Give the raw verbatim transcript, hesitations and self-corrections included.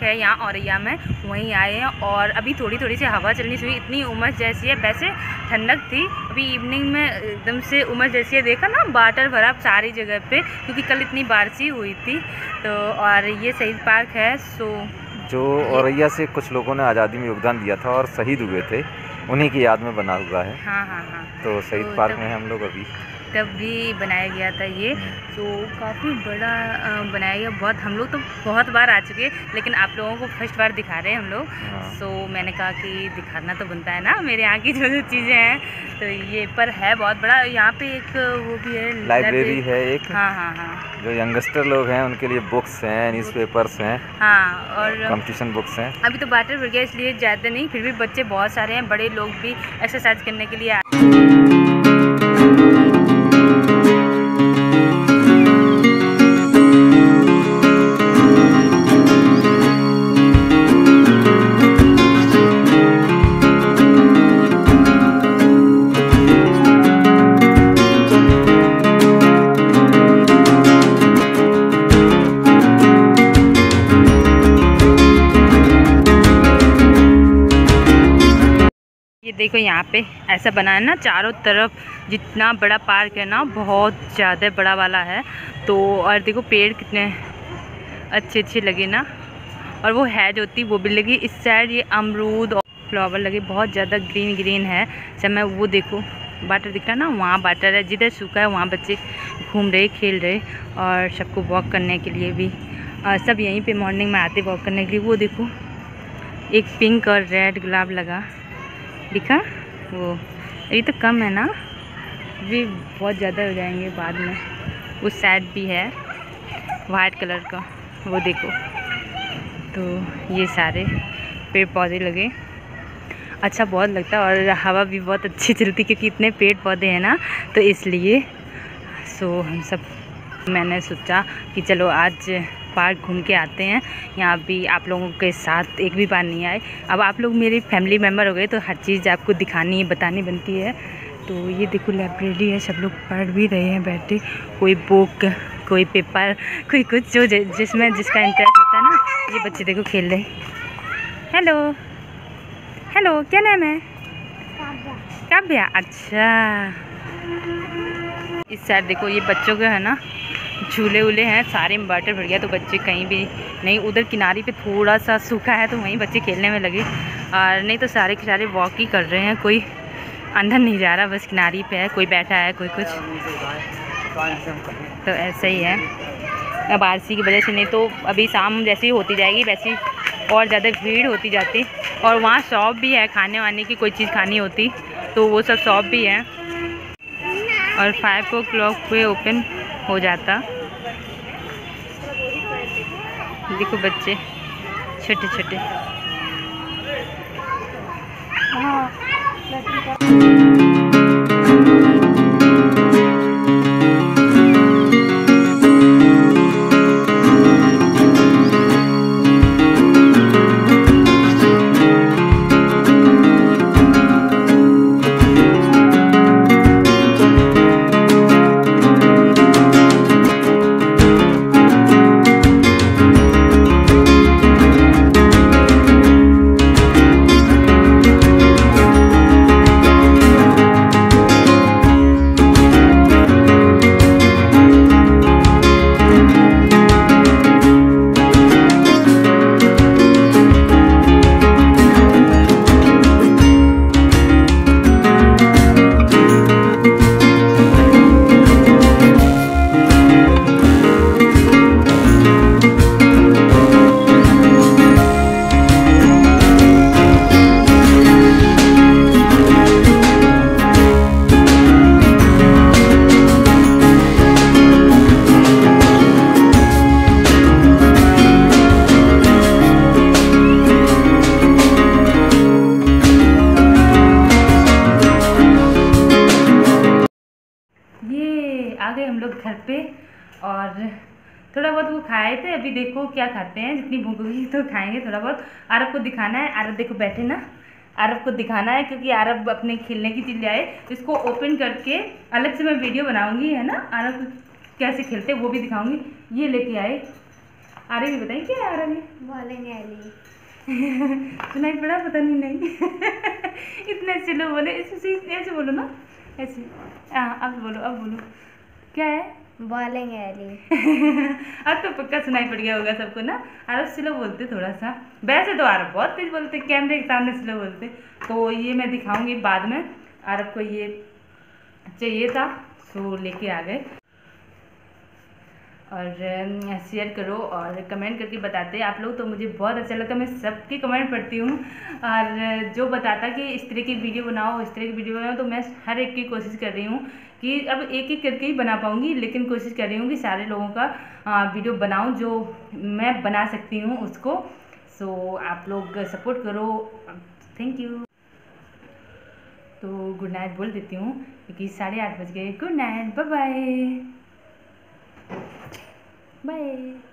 Park है यहाँ औरैया में, वहीं आए हैं। और अभी थोड़ी थोड़ी सी हवा चलनी शुरू, इतनी उमस जैसी है, वैसे ठंडक थी, अभी इवनिंग में एकदम से उमस जैसी है। देखा ना वाटर भरा सारी जगह पे, क्योंकि कल इतनी बारिश हुई थी। तो और ये शहीद पार्क है। सो जो औरैया से कुछ लोगों ने आज़ादी में योगदान दिया था और शहीद हुए थे, उन्हीं की याद में बना हुआ है। हाँ हाँ हाँ। तो शहीद तो पार्क में हम लोग अभी तब भी बनाया गया था ये। तो काफ़ी बड़ा बनाया गया, बहुत हम लोग तो बहुत बार आ चुके हैं, लेकिन आप लोगों को फर्स्ट बार दिखा रहे हैं हम लोग। सो मैंने कहा कि दिखाना तो बनता है ना मेरे यहाँ की जो जो चीज़ें हैं। तो ये पर है बहुत बड़ा। यहाँ पे एक वो भी है, लाइब्रेरी है एक। हाँ हाँ हाँ। जो यंगस्टर लोग हैं उनके लिए बुक्स हैं, न्यूज़पेपर्स हैं। हाँ, और कंपटीशन बुक्स हैं। अभी तो वाटर बढ़ गया इसलिए ज़्यादा नहीं, फिर भी बच्चे बहुत सारे हैं, बड़े लोग भी एक्सरसाइज करने के लिए आए। देखो यहाँ पे ऐसा बना है ना, चारों तरफ जितना बड़ा पार्क है ना, बहुत ज़्यादा बड़ा वाला है। तो और देखो पेड़ कितने अच्छे अच्छे लगे ना, और वो है जो थी वो भी लगी। इस साइड ये अमरूद और फ्लावर लगे, बहुत ज़्यादा ग्रीन ग्रीन है। जब मैं वो देखो वाटर दिख रहा ना, वहाँ वाटर है, जिधर सूखा है वहाँ बच्चे घूम रहे, खेल रहे। और सबको वॉक करने के लिए भी और सब यहीं पे मॉर्निंग में आते वॉक करने के लिए। वो देखो एक पिंक और रेड गुलाब लगा दिखा, वो अभी तो कम है ना, भी बहुत ज़्यादा हो जाएंगे बाद में। उस साइड भी है वाइट कलर का, वो देखो। तो ये सारे पेड़ पौधे लगे, अच्छा बहुत लगता है। और हवा भी बहुत अच्छी चलती, क्योंकि इतने पेड़ पौधे हैं ना, तो इसलिए। सो हम सब मैंने सोचा कि चलो आज पार्क घूम के आते हैं। यहाँ भी आप लोगों के साथ एक भी बार नहीं आए, अब आप लोग मेरे फैमिली मेम्बर हो गए, तो हर चीज़ आपको दिखानी है, बतानी बनती है। तो ये देखो लाइब्रेरी है, सब लोग पढ़ भी रहे हैं बैठे, कोई बुक, कोई पेपर, कोई कुछ, जो जिसमें जिसका इंटरेस्ट होता है ना। ये बच्चे देखो खेल रहे। हेलो हेलो, क्या नाम है? काव्या। अच्छा, इस साइड देखो ये बच्चों के है ना झूले वूले हैं, सारे में वाटर भर गया, तो बच्चे कहीं भी नहीं। उधर किनारे पे थोड़ा सा सूखा है, तो वहीं बच्चे खेलने में लगे। और नहीं तो सारे के सारे वॉक ही कर रहे हैं, कोई अंदर नहीं जा रहा, बस किनारे पे है, कोई बैठा है, कोई कुछ। तो ऐसा ही है बारिश की वजह से। नहीं तो अभी शाम जैसी होती जाएगी वैसी और ज़्यादा भीड़ होती जाती। और वहाँ शॉप भी है, खाने वाने की कोई चीज़ खानी होती तो वो सब शॉप भी है। और फाइव ओ क्लॉक पे ओपन हो जाता। देखो बच्चे छोटे छोटे। आ गए हम लोग घर पे। और थोड़ा बहुत वो खाए थे, अभी देखो क्या खाते हैं, जितनी भूख होगी तो खाएंगे थोड़ा बहुत। आरब को दिखाना है, आरब देखो बैठे ना, आरब को दिखाना है, क्योंकि आरब अपने खेलने की चीज़ ले आए। तो इसको ओपन करके अलग से मैं वीडियो बनाऊंगी, है ना, आरब कैसे खेलते वो भी दिखाऊंगी। ये लेके आए आरवी बताइए क्या है आरवी? बोलेंगे अली। सुनाई पड़ा पता नहीं नहीं इतने अच्छे लोग बोले, ऐसे ऐसे बोलो ना, ऐसे। हाँ अब बोलो, अब बोलो क्या है? बोलेंगे अली। अब तो पक्का सुनाई पड़ गया होगा सबको ना। आरव स्लो बोलते थोड़ा सा, वैसे तो आरव बहुत तेज बोलते, कैमरे के सामने स्लो बोलते। तो ये मैं दिखाऊंगी बाद में। आरव को ये चाहिए था तो लेके आ गए। और शेयर करो और कमेंट करके बताते हैं आप लोग, तो मुझे बहुत अच्छा लगता है। मैं सबकी कमेंट पढ़ती हूँ और जो बताता कि इस तरह की वीडियो बनाओ, इस तरह की वीडियो बनाओ, तो मैं हर एक की कोशिश कर रही हूँ कि अब एक एक करके ही बना पाऊँगी, लेकिन कोशिश कर रही हूँ कि सारे लोगों का वीडियो बनाऊँ जो मैं बना सकती हूँ उसको। सो आप लोग सपोर्ट करो। Thank you. तो गुड नाइट बोल देती हूँ क्योंकि साढ़े आठ बज गए। Good night, bye bye bye.